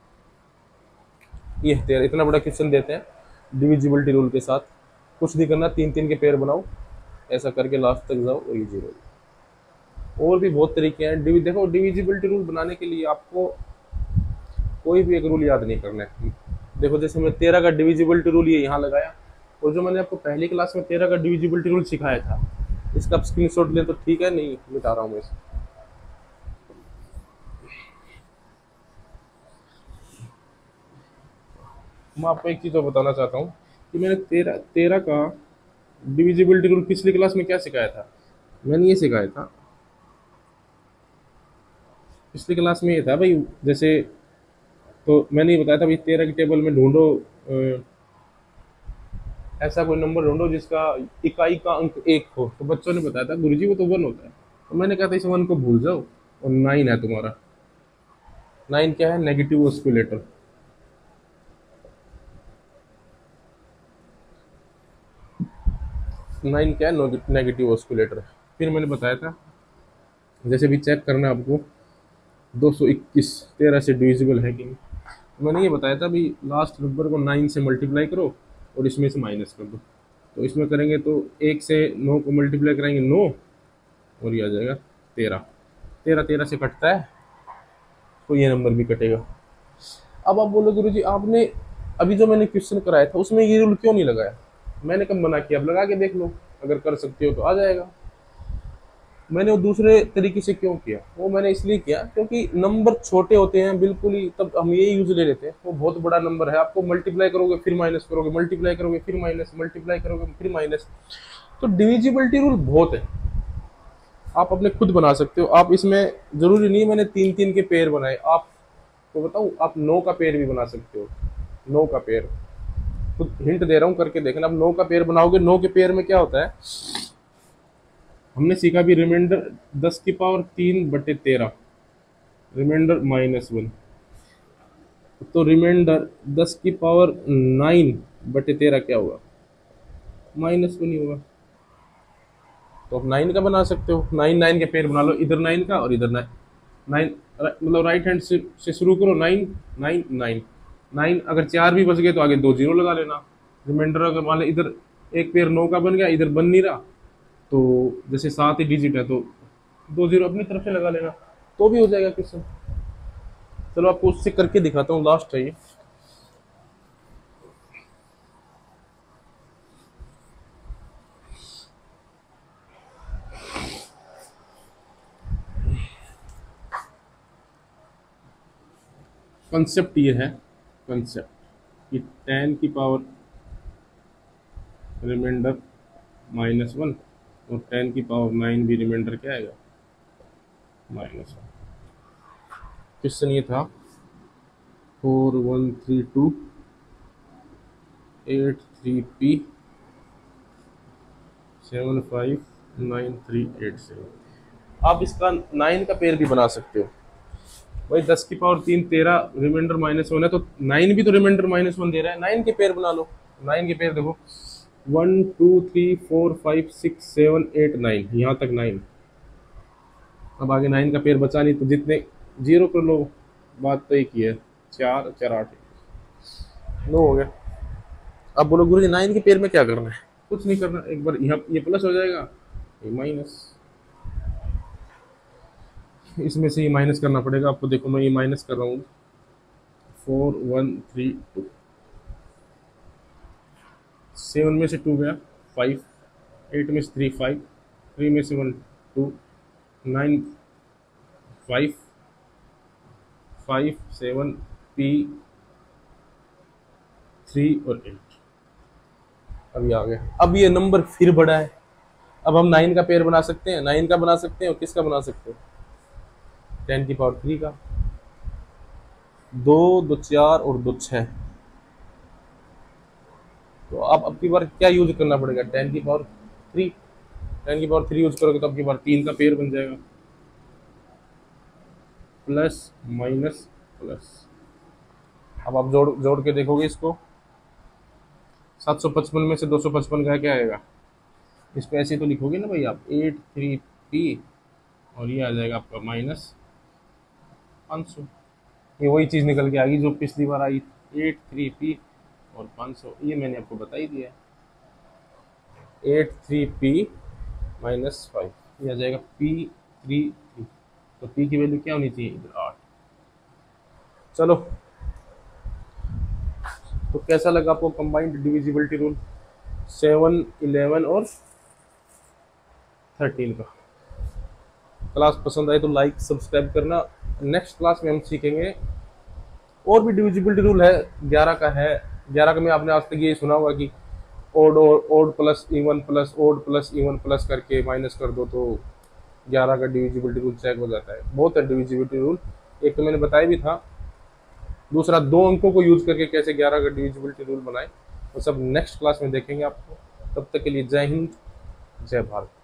ये तेरह, इतना बड़ा क्वेश्चन देते हैं डिविजिबिलिटी रूल के साथ, कुछ नहीं करना, तीन तीन के पेयर बनाओ, ऐसा करके लास्ट तक जाओ और ये जीरो। और भी बहुत तरीके हैं डिवि देखो डिविजिबिलिटी रूल बनाने के लिए आपको कोई भी एक रूल याद नहीं करना है। देखो जैसे मैं तेरह का डिविजिबिलिटी रूल ये यहाँ लगाया, और जो मैंने आपको पहली क्लास में तेरह का डिविजिबिलिटी रूल सिखाया था, इसका आप स्क्रीनशॉट लें तो ठीक है, नहीं मिटा रहा हूँ मैं इसे। मैं आपको एक चीज़ और बताना चाहता हूँ कि मैंने तेरह तेरह का डिविजिबिलिटी रूल पिछली क्लास में क्या सिखाया था, मैंने ये सिखाया था पिछली क्लास में, ये था भाई जैसे, तो मैंने ये बताया था भाई तेरह की टेबल में ढूंढो ऐसा कोई नंबर ढूंढो जिसका इकाई का अंक एक हो, तो बच्चों ने बताया था गुरुजी वो तो वन होता है। तो मैंने कहा था इस वन को भूल जाओ, और नाइन है तुम्हारा। नाइन क्या है? Negative oscillator. नाइन क्या है? Negative oscillator. फिर मैंने बताया था जैसे भी चेक करना है आपको दो सौ इक्कीस तेरह से डिविजिबल है कि नहीं। तो मैंने ये बताया था भी लास्ट नंबर को नाइन से मल्टीप्लाई करो और इसमें से माइनस कर दो। तो इसमें करेंगे तो एक से नौ को मल्टीप्लाई करेंगे नौ, और ये आ जाएगा तेरह। तेरह तेरह से कटता है तो ये नंबर भी कटेगा। अब आप बोलो गुरु जी आपने अभी जो मैंने क्वेश्चन कराया था उसमें ये रूल क्यों नहीं लगाया? मैंने कब मना किया? अब लगा के देख लो, अगर कर सकते हो तो आ जाएगा। मैंने वो दूसरे तरीके से क्यों किया? वो मैंने इसलिए किया क्योंकि नंबर छोटे होते हैं बिल्कुल ही, तब हम ये यूज ले लेते हैं। वो बहुत बड़ा नंबर है, आपको मल्टीप्लाई करोगे फिर माइनस करोगे, मल्टीप्लाई करोगे फिर माइनस, मल्टीप्लाई करोगे फिर माइनस। तो डिविजिबिलिटी रूल बहुत है, आप अपने खुद बना सकते हो। आप इसमें जरूरी नहीं मैंने तीन तीन के पेयर बनाए, आपको बताऊं आप नौ का पेयर भी बना सकते हो। नौ का पेयर खुद हिंट दे रहा हूँ, करके देखना। आप नौ का पेयर बनाओगे, नौ के पेयर में क्या होता है हमने सीखा भी, रिमाइंडर दस की पावर तीन बटे तेरह, रिमाइंडर माइनस वन। तो रिमाइंडर दस की पावर नाइन बटे तेरह क्या होगा? माइनस वन ही होगा। तो आप नाइन का बना सकते हो, नाइन नाइन के पेयर बना लो, इधर नाइन का और इधर नाइन। नाइन मतलब राइट हैंड से, से शुरू करो, नाइन नाइन नाइन नाइन। अगर चार भी बच गए तो आगे दो जीरो लगा लेना। रिमाइंडर अगर मान लो इधर एक पेयर नौ का बन गया, इधर बन नहीं रहा, तो जैसे सात ही डिजिट है तो दो जीरो अपनी तरफ से लगा लेना, तो भी हो जाएगा क्वेश्चन। चलो आपको उससे करके दिखाता हूँ, लास्ट है ये। कंसेप्ट ये है, कंसेप्ट कि टेन की पावर रिमाइंडर माइनस वन और टेन की पावर नाइन भी रिमाइंडर क्या आएगा? Minus one. क्वेश्चन ये था four one three two eight three P seven five nine three eight seven. आप इसका नाइन का पेयर भी बना सकते हो भाई। दस की पावर तीन तेरह, रिमाइंडर माइनस वन है, तो नाइन भी तो रिमाइंडर माइनस वन दे रहा है, नाइन के पेयर बना लो। नाइन के पेयर देखो, one two three four five six seven eight nine, यहाँ तक नाइन। अब आगे नाइन का पेयर बचा नहीं, तो जितने जीरो कर लो, बात तो एक ही है, चार चार आठ, नौ हो गया। अब बोलो गुरु जी नाइन के पेयर में क्या करना है? कुछ नहीं करना, एक बार यहाँ ये प्लस हो जाएगा, ये माइनस, इसमें से ये माइनस करना पड़ेगा आपको। देखो मैं ये माइनस कर रहा हूँ, four one three two, seven में से टू गया फाइव, एट में से थ्री फाइव, थ्री में से one two, nine five five seven P three और एट। अभी आ गया। अब ये नंबर फिर बड़ा है, अब हम नाइन का पेयर बना सकते हैं, नाइन का बना सकते हैं और किसका बना सकते हैं? टेन की पावर थ्री का। दो दो चार और दो छः, तो आप अब की बार क्या यूज करना पड़ेगा? टेन की पावर थ्री। टेन की पावर थ्री यूज करोगे तो अब की बार तीन का पेयर बन जाएगा, प्लस माइनस प्लस। अब आप जोड़ जोड़ के देखोगे इसको, सात सौ पचपन में से दो सौ पचपन का क्या आएगा? इस पे ऐसे तो लिखोगे ना भाई आप, एट थ्री पी, और ये आ जाएगा आपका माइनस पाँच सौ। ये वही चीज़ निकल के आ गई जो पिछली बार आई, एट थ्री पी और पाँच सौ। ये मैंने आपको बता ही दिया, eight three P minus five, ये आ जाएगा पी थ्री थ्री। तो पी की वैल्यू क्या होनी चाहिए? इधर आठ। चलो, तो कैसा लगा आपको combined divisibility rule seven, eleven और थर्टीन का? क्लास पसंद आए तो लाइक सब्सक्राइब करना। नेक्स्ट क्लास में हम सीखेंगे और भी डिविजिबिलिटी रूल है, ग्यारह का है। ग्यारह का में आपने आज तक ये सुना होगा कि odd odd plus even plus odd plus even plus करके माइनस कर दो तो ग्यारह का डिविजिबिलिटी रूल चेक हो जाता है। बहुत है डिविजिबिलिटी रूल, एक तो मैंने बताया भी था, दूसरा दो अंकों को यूज करके कैसे ग्यारह का डिविजिबिलिटी रूल बनाए, वो सब नेक्स्ट क्लास में देखेंगे आपको। तब तक के लिए जय हिंद, जय भारत।